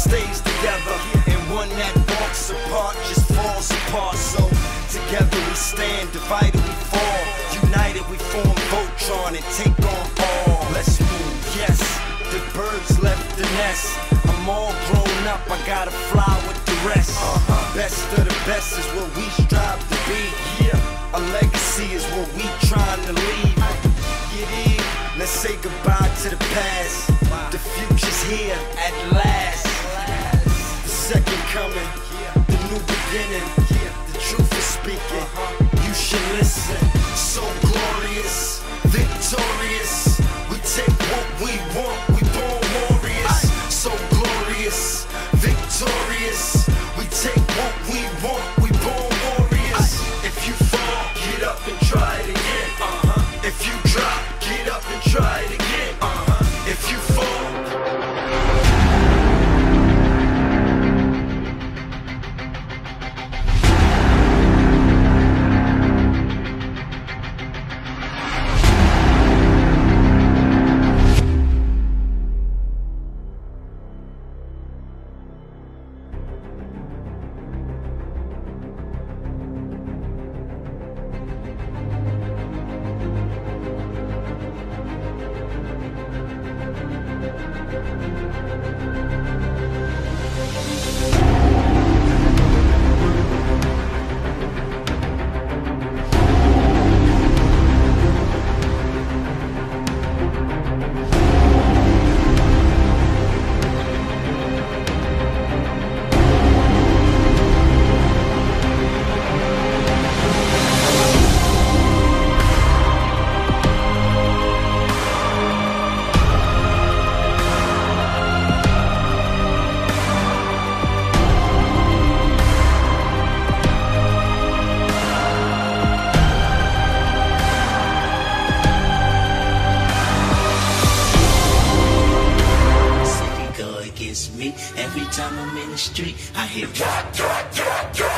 stays together, and one that walks apart just falls apart. So together we stand, divided we fall, united we form Voltron and take on all. Let's move, yes, the birds left the nest. I'm all grown up, I gotta fly with the rest. Best of the best is what we strive to be. Yeah, a legacy is what we trying to leave. Let's say goodbye to the past. The future's here at last. The second coming, the new beginning. The truth is speaking, you should listen. So glorious, victorious. We take what we want, we born warriors. So glorious, victorious. We take what we want, we born warriors. If you fall, get up and try it again. If you drop, get up and try it again. If you fall. Me every time I'm in the street, I hear drop, drop, drop, drop.